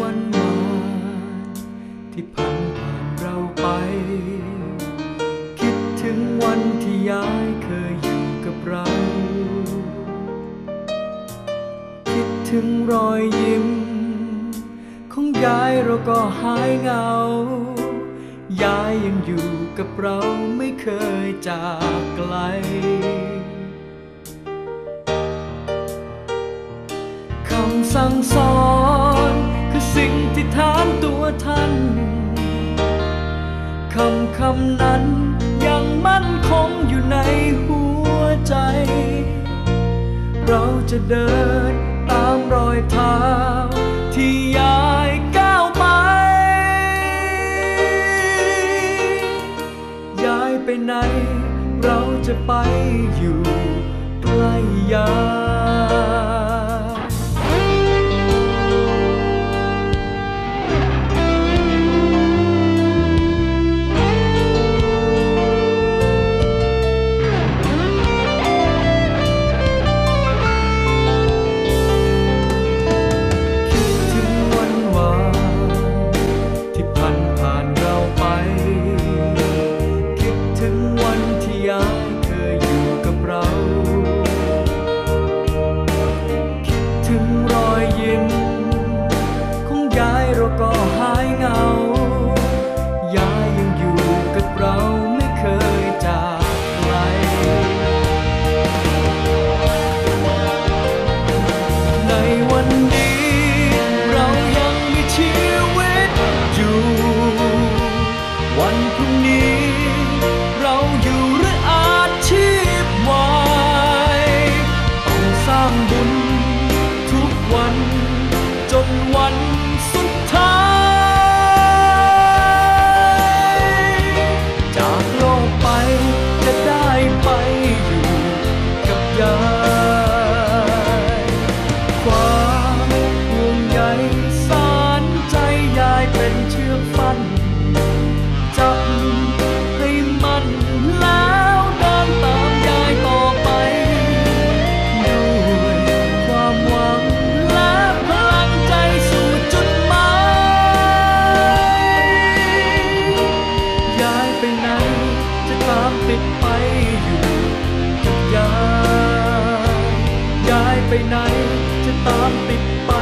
วันวานที่ผ่านเราไปคิดถึงวันที่ยายเคยอยู่กับเราคิดถึงรอยยิ้มของยายเราก็หายเหงายายยังอยู่กับเราไม่เคยจากไกลคำสั่งสอนคือสิ่งที่ถามตัวท่านคำนั้นยังมั่นคงอยู่ในหัวใจเราจะเดินตามรอยเท้าที่ยายก้าวไปยายไปไหนเราจะไปอยู่ใกล้ยก็หายเหงายายยังอยู่กับเราไม่เคยจากไกลในวันนี้เรายังมีชีวิตอยู่วันพรุ่งนี้เราอยู่หรืออาชีพใหม่ต้องสร้างบุญทุกวันจนวันสุดท้ายจากโลกไปจะได้ไปอยู่กับยายความห่วงใยสานใจยายเป็นเชือกฟันจับให้มันแล้วเดินตามยายต่อไปด้วยความหวังและพลังใจสู่จุดหมายยายไปไหนจะตามติดไปอยู่กับยายยายไปไหนจะตามติดไป